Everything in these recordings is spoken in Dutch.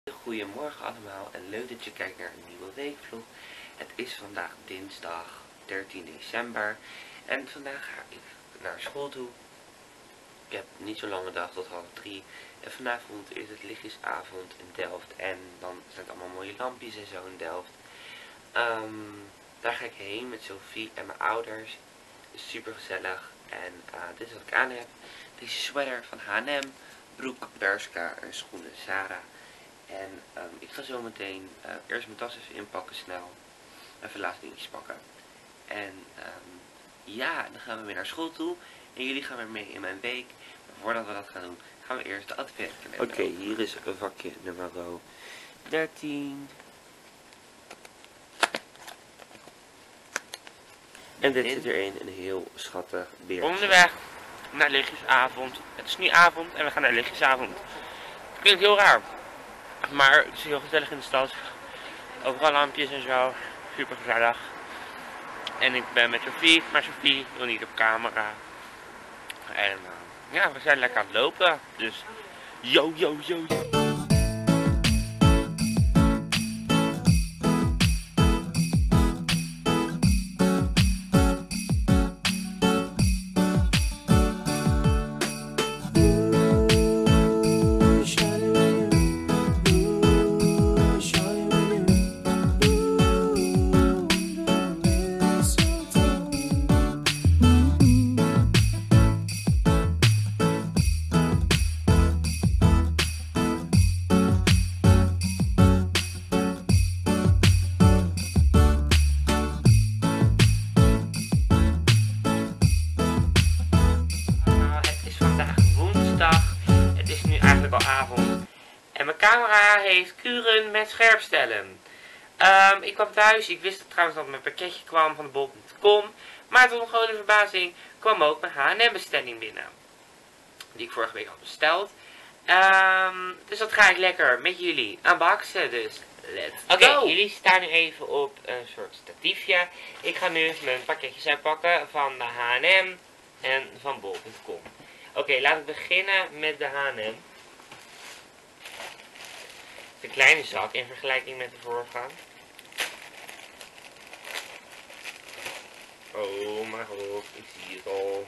Goedemorgen allemaal en leuk dat je kijkt naar een nieuwe weekvlog. Het is vandaag dinsdag 13 december en vandaag ga ik naar school toe. Ik heb niet zo'n lange dag tot 2:30 en vanavond is het lichtjesavond in Delft en dan zijn het allemaal mooie lampjes en zo in Delft. Daar ga ik heen met Sophie en mijn ouders. Super gezellig en dit is wat ik aan heb. Deze sweater van H&M, broek Bershka en schoenen Zara. En ik ga zo meteen eerst mijn tas even inpakken snel. Even laatste dingetjes pakken. En ja, dan gaan we weer naar school toe. En jullie gaan weer mee in mijn week. Maar voordat we dat gaan doen, gaan we eerst de adventkalender. Oké, hier is een vakje nummer 13. En dit zit erin, een heel schattig beertje. Onderweg naar lichtjesavond. Het is nu avond en we gaan naar lichtjesavond. Het klinkt heel raar. Maar het is heel gezellig in de stad. Overal lampjes en zo. Super gezellig. En ik ben met Sophie, maar Sophie wil niet op camera. En ja, we zijn lekker aan het lopen. Dus yo. Het is nu eigenlijk al avond. En mijn camera heeft kuren met scherpstellen. Ik kwam thuis. Ik wist trouwens dat mijn pakketje kwam van de bol.com. Maar tot mijn grote verbazing kwam ook mijn H&M bestelling binnen. Die ik vorige week had besteld. Dus dat ga ik lekker met jullie unboxen. Dus let's go. Oké, jullie staan nu even op een soort statiefje. Ik ga nu mijn pakketjes uitpakken van de H&M en van bol.com. Oké, laten we beginnen met de H&M. Het is een kleine zak in vergelijking met de vorige. Oh mijn god, ik zie het al.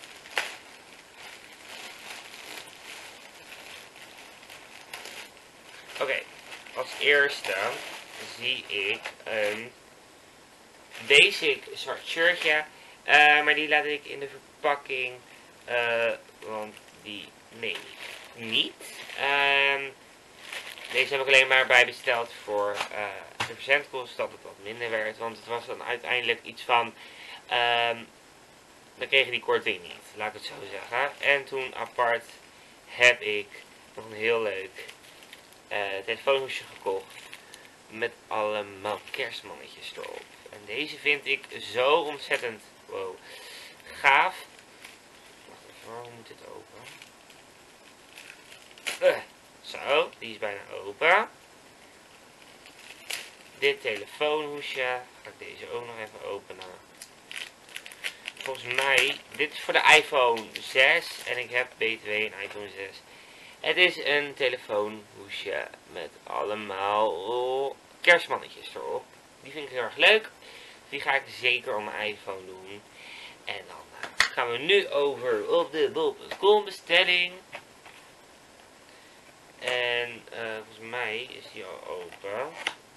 Oké, als eerste zie ik een basic zwart shirtje. Maar die laat ik in de verpakking. Want die meen ik niet. Deze heb ik alleen maar bij besteld voor de verzendkosten, dat het wat minder werd. Want het was dan uiteindelijk iets van, dan kregen die korting niet, laat ik het zo zeggen. En toen apart heb ik nog een heel leuk telefoonhoesje gekocht. Met allemaal kerstmannetjes erop. En deze vind ik zo ontzettend gaaf. Hoe moet dit open? Zo, die is bijna open. Dit telefoonhoesje. Ga ik deze ook nog even openen. Volgens mij, dit is voor de iPhone 6 en ik heb BTW een iPhone 6. Het is een telefoonhoesje met allemaal kerstmannetjes erop. Die vind ik heel erg leuk. Die ga ik zeker op mijn iPhone doen. En dan gaan we nu over op de bol.com bestelling. En volgens mij is die al open.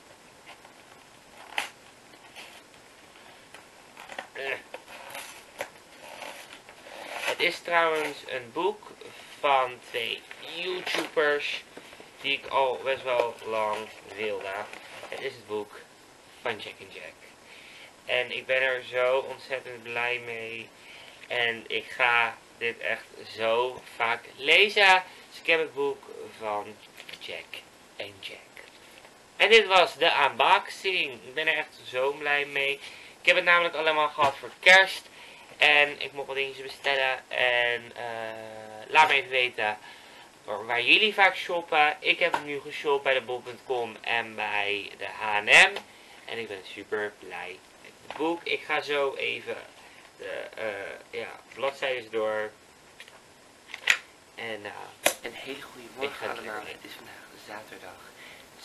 Het is trouwens een boek van 2 YouTubers die ik al best wel lang wilde. Het is het boek van Jack and Jack. En ik ben er zo ontzettend blij mee. En ik ga dit echt zo vaak lezen. Dus ik heb het boek van Jack and Jack. En dit was de unboxing. Ik ben er echt zo blij mee. Ik heb het namelijk allemaal gehad voor kerst. En ik mocht wat dingetjes bestellen. En laat me even weten waar jullie vaak shoppen. Ik heb nu geshopt bij de bol.com en bij de H&M. En ik ben super blij met het boek. Ik ga zo even de bladzijden door. En Een hele goede morgen allemaal. Het is vandaag zaterdag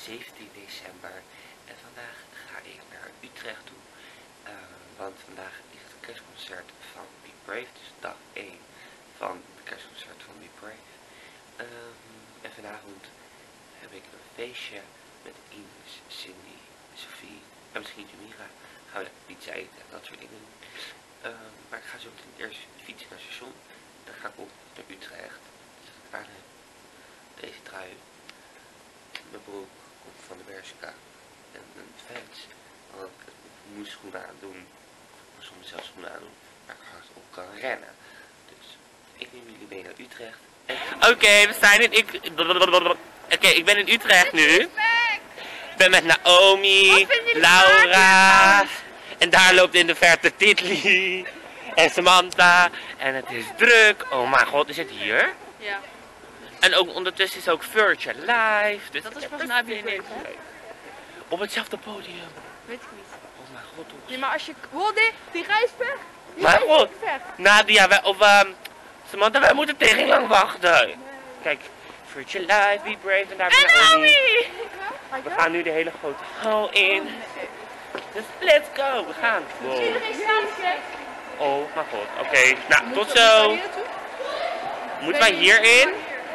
17 december. En vandaag ga ik naar Utrecht toe. Want vandaag is het kerstconcert van Be Brave. Dus dag 1 van het kerstconcert van Be Brave. En vanavond heb ik een feestje met Ines, Cindy, Sophie en misschien Jamira. Gaan we pizza eten en dat soort dingen. Maar ik ga zo meteen eerst fietsen naar het station. Dan ga ik op naar Utrecht. Dus ik aan heb deze trui. Mijn broek komt van de Bershka. En een fans. Want ik moest schoenen aandoen. Ik moest soms zelfs schoenen aandoen. Waar ik hard op kan rennen. Dus ik neem jullie mee naar Utrecht. Oké, we zijn in... ik ben in Utrecht nu. Ik ben met Naomi, Laura. En daar loopt in de verte Titli. En Samantha. En het is druk. Oh mijn god, is het hier? Ja. En ook ondertussen is ook Virtual Live. Dus Dat is volgens mij Be Brave, hè? op hetzelfde podium. Weet ik niet. Oh mijn god. Nee, maar als je... Hoor die reisweg? Maar god. Nadia, Samantha, wij moeten tegen lang wachten. Nee. Kijk, Virtual Live, Be Brave en daar ben Naomi. We gaan nu de hele grote hal in. Dus let's go, we gaan. Wow. Oh mijn god, oké. Nou, tot zo. Moeten wij hierin?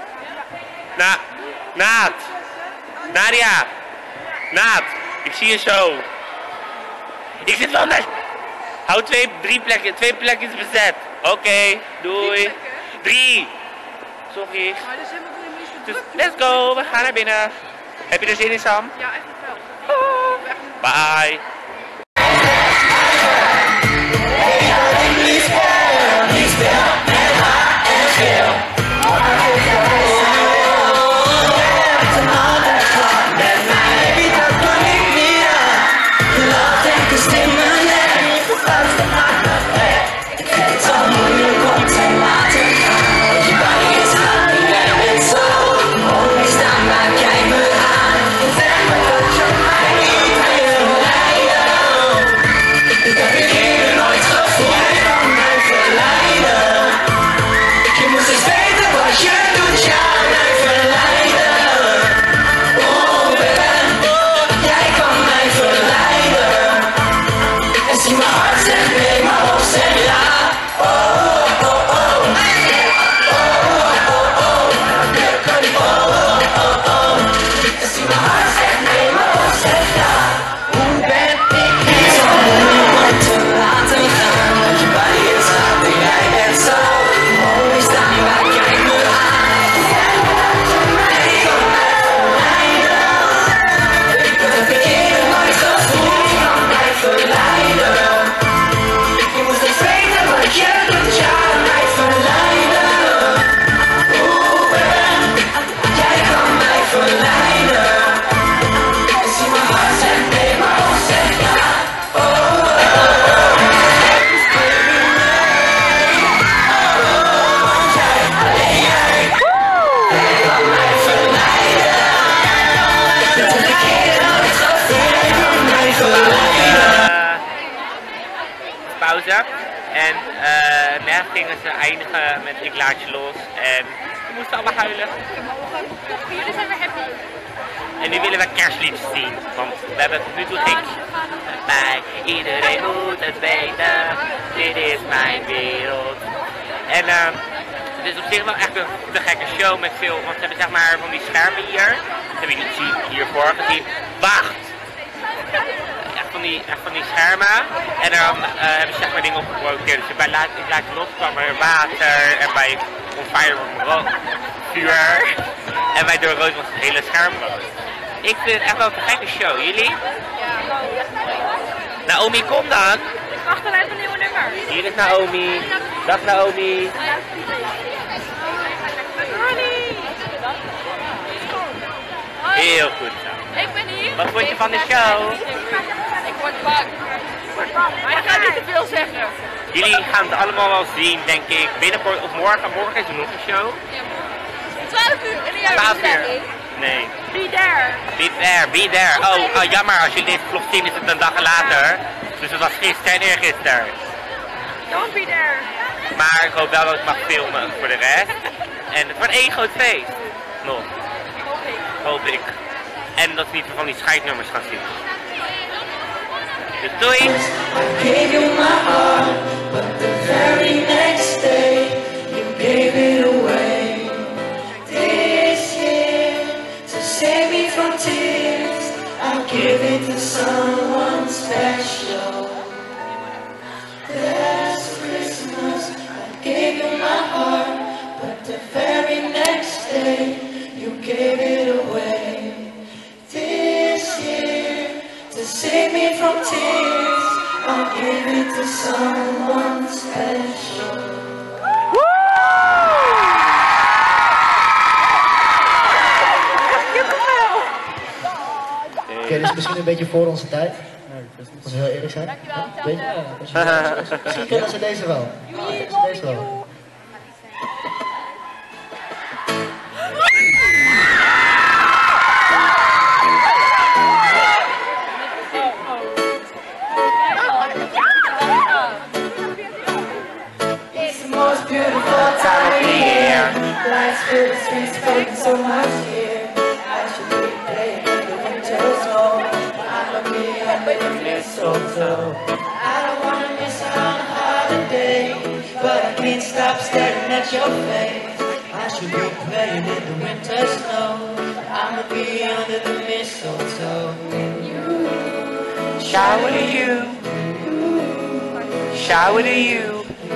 Naad. Nadia. Naad, ik zie je zo. Ik zit wel net. Hou twee plekjes bezet. Oké, doei. 3. Sorry. Dus let's go, we gaan naar binnen. Heb je er zin in, Sam? Ja, echt wel. Bye. En net gingen ze eindigen met ik laat je los en we moesten allemaal huilen. Jullie zijn weer happy. En nu willen we kerstliedjes zien, want we hebben tot nu toe geen... Bij iedereen moet het weten, dit is mijn wereld. En het is op zich wel echt een te gekke show met veel, want ze hebben zeg maar van die schermen hier. Dat heb je niet hiervoor gezien. Wacht! Echt van die schermen. En dan hebben ze zeg maar dingen opgeproduceerd. Dus bij laat je los kwam er water en bij On Fire was vuur. En bij Door Rood was het hele scherm rood. Ik vind het echt wel een gekke show. Jullie? Ja. Naomi, kom dan. Ik wacht alleen op een nieuwe nummer. Hier is Naomi. Dag Naomi. Heel goed zo. Ik ben hier. Wat vond je van de show? Ik word bang. Maar ik ga niet te veel zeggen. Jullie gaan het allemaal wel zien, denk ik. Binnenkort of morgen. Morgen is er nog een show. 12 uur en jij 12 uur. Nee. Be there. Be there, be there. Oh, jammer. Als jullie dit vlog zien is het een dag later. Dus het was gisteren en eergisteren. Don't be there. Maar ik hoop wel dat ik mag filmen voor de rest. En het wordt één groot feest. Nog. Hoop ik. Hoop ik. En dat je niet van die scheidnummers gaat zien. Dus doei! Gave you my heart, but the very next day you gave it away. This year, to save me from tears, I'll give it to someone special. Last Christmas, I gave you my heart, but the very next day you gave it away. This year, to save me from tears, I'll give it to someone special. Oké, dit is misschien een beetje voor onze tijd. Als we heel eerlijk zijn. Misschien kennen ze deze wel. Deze wel. It's the most beautiful time of the year. Lights fill the streets, making so much here. I should be playing in the winter snow. I'ma be under the mistletoe. I don't wanna miss out on a holiday, but I can't stop staring at your face. I should be playing in the winter snow. I'ma be under the mistletoe. Shower to you. Shower to you.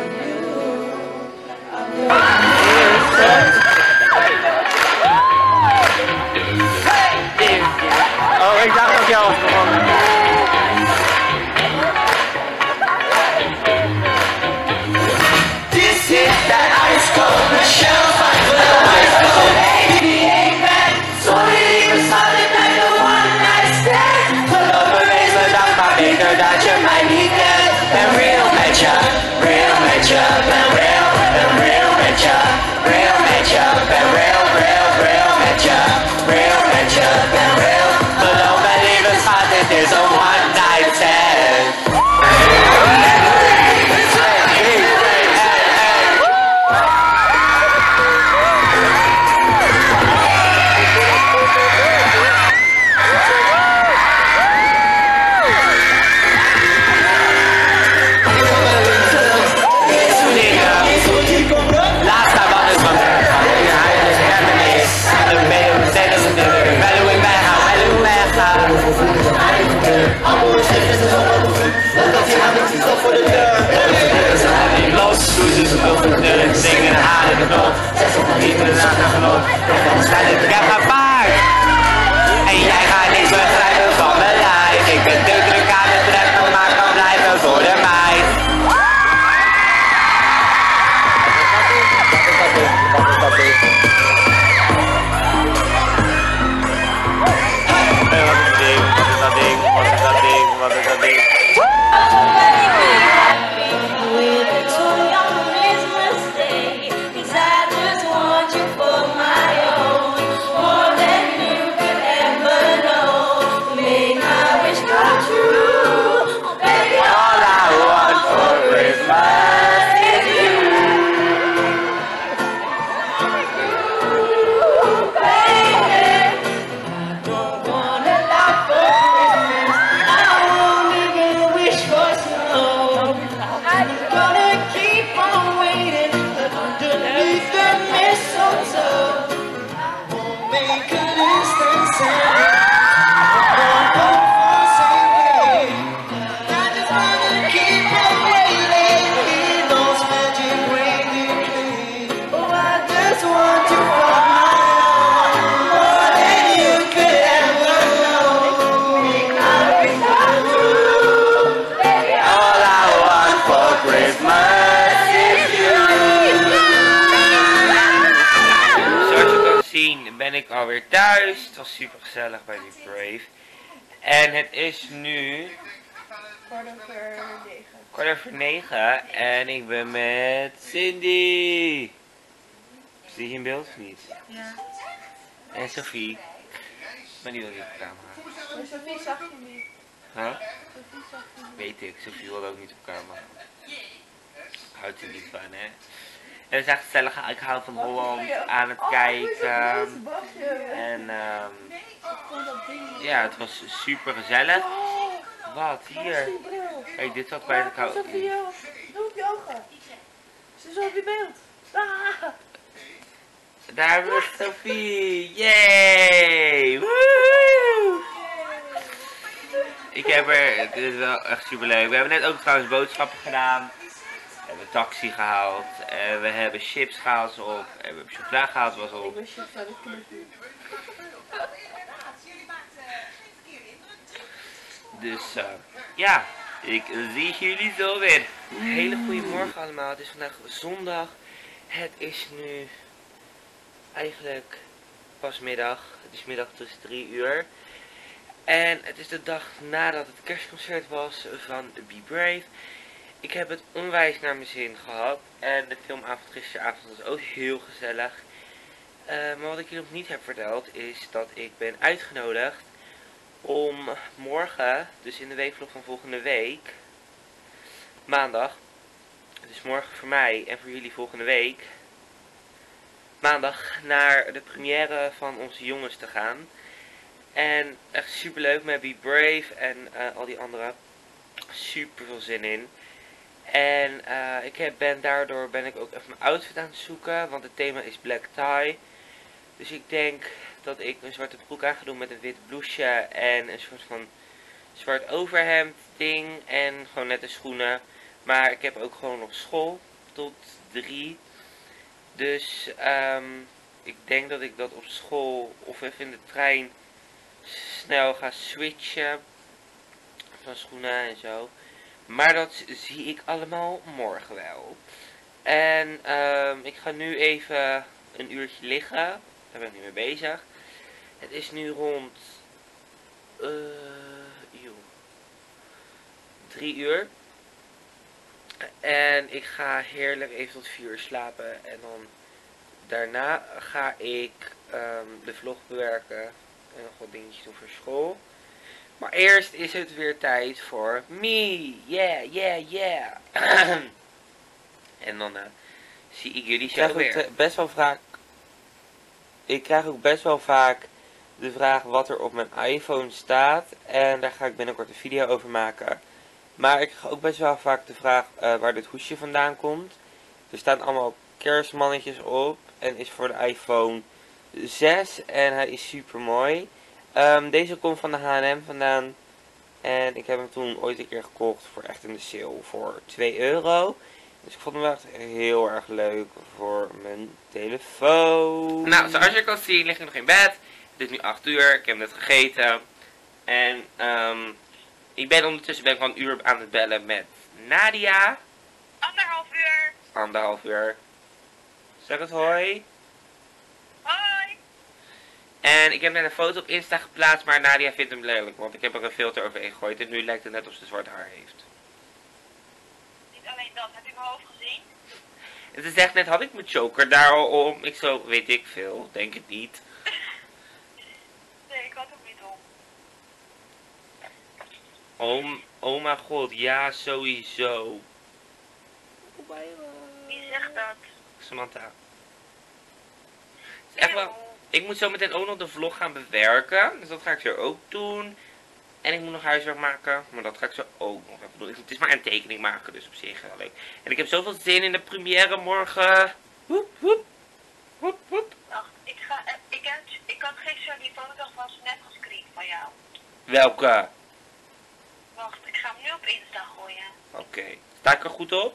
Oh, ik dacht dat jou was gewonnen. This is that ice cold Michelle fight for the ice cold. Baby ain't bad, so it even solid like a one night stand. Pull over razor down my finger that you might need that. And real matchup, and real matchup, and real matchup, real matchup, and real matchup, real matchup, and real. But don't believe it's hot that there's a one night stand. Zingen haar in de noot, niet meer naar de genoot. Waarschijnlijk ik heb mijn paard. En jij gaat niks begrijpen van mijn lijf. Ik ben te druk aan het trekken, maar kan blijven voor de meid. Wat is dat ding? Wat is dat ding? Wat is dat ding? Wat is dat ding? Ben ik alweer thuis. Het was super gezellig bij die Brave. En het is nu 8:45 en ik ben met Cindy. Zie je in beeld of niet? Ja. En Sophie. Maar die wil niet op camera. Maar Sophie zag je niet. Huh? Sophie zag je niet. Weet ik, Sophie wil ook niet op camera. Houdt er niet van, hè? het is echt gezellig. Ik hou van Holland aan het kijken. En ja, het was super gezellig. Wat? Hier. Kijk, dit zat bij de kou. Doe op je ogen. Ze is op je beeld. Daar hebben we Sophie. Yay! Woehoe! Ik heb er, het is wel echt super leuk. We hebben net ook trouwens boodschappen gedaan. We hebben een taxi gehaald. En we hebben chips gehaald op. En we hebben chocola gehaald was op. Dus ja, ik zie jullie zo weer. Een hele goede morgen allemaal. Het is vandaag zondag. Het is nu eigenlijk pas middag. Het is middag tussen 3 uur. En het is de dag nadat het kerstconcert was van Be Brave. Ik heb het onwijs naar mijn zin gehad. En de filmavond gisteravond was ook heel gezellig. Maar wat ik je nog niet heb verteld is dat ik ben uitgenodigd om morgen, dus in de weekvlog van volgende week, maandag, dus morgen voor mij en voor jullie volgende week, maandag naar de première van Onze Jongens te gaan. En echt super leuk met Be Brave en al die anderen. Super veel zin in. En daardoor ben ik ook even mijn outfit aan het zoeken, want het thema is black tie. Dus ik denk dat ik een zwarte broek aan ga doen met een wit blouseje en een soort van zwart overhemd ding en gewoon nette schoenen. Maar ik heb ook gewoon nog school tot 3. Dus ik denk dat ik dat op school of even in de trein snel ga switchen van schoenen en zo. Maar dat zie ik allemaal morgen wel. En ik ga nu even een uurtje liggen. Daar ben ik nu mee bezig. Het is nu rond 3 uur. En ik ga heerlijk even tot 4 uur slapen. En dan daarna ga ik de vlog bewerken. En nog wat dingetjes doen voor school. Maar eerst is het weer tijd voor me. Yeah, yeah, yeah. En dan zie ik jullie zo weer. Ik krijg ook best wel vaak de vraag wat er op mijn iPhone staat. En daar ga ik binnenkort een video over maken. Maar ik krijg ook best wel vaak de vraag waar dit hoesje vandaan komt. Er staan allemaal kerstmannetjes op. En is voor de iPhone 6. En hij is super mooi. Deze komt van de H&M vandaan. En ik heb hem toen ooit een keer gekocht voor echt in de sale voor 2 euro. Dus ik vond hem wel echt heel erg leuk voor mijn telefoon. Nou, zoals je kan zien lig ik nog in bed. Het is nu 8 uur. Ik heb net gegeten. En ik ben ondertussen al een uur aan het bellen met Nadia. 1,5 uur. 1,5 uur. Zeg het hoi. Hoi. En ik heb net een foto op Insta geplaatst, maar Nadia vindt hem lelijk, want ik heb er een filter overheen gegooid. En nu lijkt het net of ze zwart haar heeft. Niet alleen dat, heb je mijn hoofd gezien? Het is echt net, had ik mijn choker daar al om? Ik zo, weet ik veel, denk het niet. Nee, ik had hem niet om. Oh mijn god, ja sowieso. Wie zegt dat? Samantha. Het is echt wel... Ik moet zo meteen ook nog de vlog gaan bewerken. Dus dat ga ik zo ook doen. En ik moet nog huiswerk maken. Maar dat ga ik zo ook nog even doen. Het is maar een tekening maken, dus op zich wel leuk. En ik heb zoveel zin in de première morgen. Woep, woep. Woep, woep. Wacht, ik had gisteren die foto van net gescreend van jou. Welke? Wacht, ik ga hem nu op Insta gooien. Oké. Sta ik er goed op?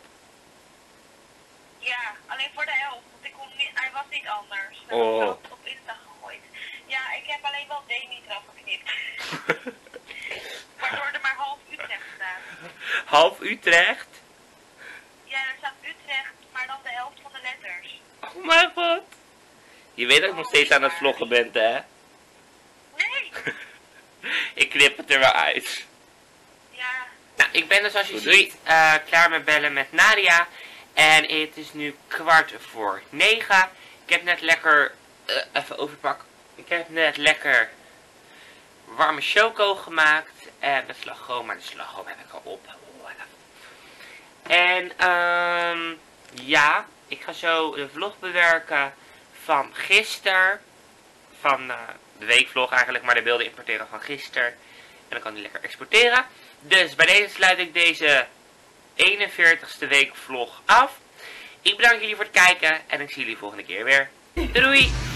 Ja, alleen voor de helft, want hij was niet anders. Dan Oh. heb ik het op Insta gegooid. Ja, ik heb alleen wel Demi eraf geknipt. Waardoor er maar half Utrecht staat. Half Utrecht? Ja, er staat Utrecht, maar dan de helft van de letters. Oh mijn god. Je weet dat ik nog steeds aan het vloggen ben, hè? Nee! Ik knip het er wel uit. Ja. Nou, ik ben dus zoals je ziet klaar met bellen met Nadia. En het is nu 8:45. Ik heb net lekker, even overpakken. Ik heb net lekker warme choco gemaakt. Met slagroom, maar de slagroom heb ik al op. En ja, Ik ga zo de vlog bewerken van gisteren. Van de weekvlog eigenlijk, maar de beelden importeren van gisteren. En dan kan die lekker exporteren. Dus bij deze sluit ik deze 41ste weekvlog af. Ik bedank jullie voor het kijken en ik zie jullie volgende keer weer. Doei doei!